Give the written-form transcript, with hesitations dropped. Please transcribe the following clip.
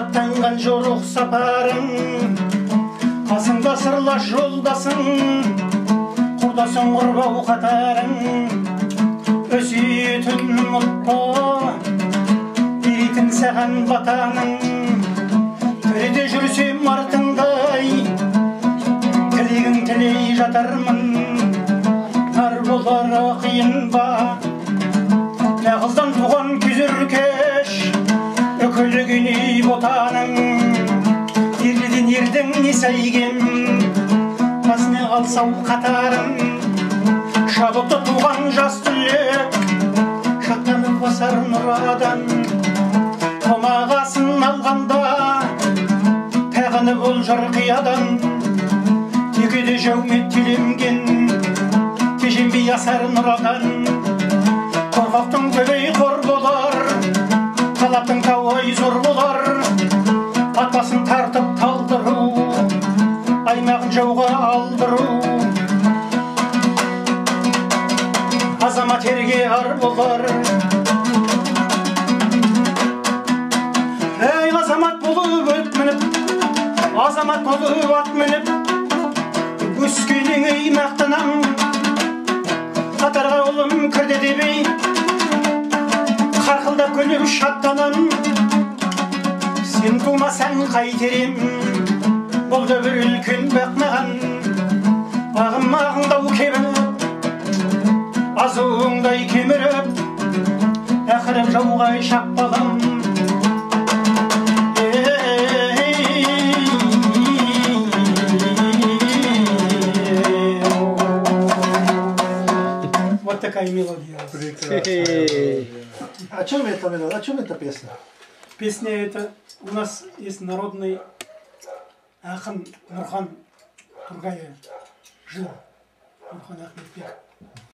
аттанған жорық сапарың, қасыңда сырлас жолдасың, құрдасың құрбау қатарың, өсиетін ұмытпа, дейтін саған батаның. Тіріде жүрсем артыңдай, тілегің тілей жатармын, нар болар қиын ба, нағыздан туған күзіркеш, үкілігіне ботаның. Ерліден ердің несайгем, басына қалсау қатарым, шабықты туған жас түлек, шаттанып басар нұрадан. Томағасын алғанда, тәғіні бол жарқиядан, текеде жәумет теленген, теженбей асар нұрадан. Қорқақтың көбей қор болар, талаптың тауай зор болар, атбасын тартып талдыру, аймағын жауға алдыру. Азамат ерге ар болар. Ей азамат болып өт мініп, азамат болып ат мініп, өскенің ей мақтанам, қатарға ұлым кірді дебей, қарқылдап күліп шаттанам. Сен тумасаң қайтерем, бұл да бір үлкен бақ маған. Ағым-ағыңдау кебініп, азуыңдай кеміріп, әқіріп жауға шаппалам. Вот такая мелодия. О чем эта мелодия? О чем эта песня? Песня это у нас есть народный ақын Нұрхан Тургая жил. Нұрхан Ахметбек.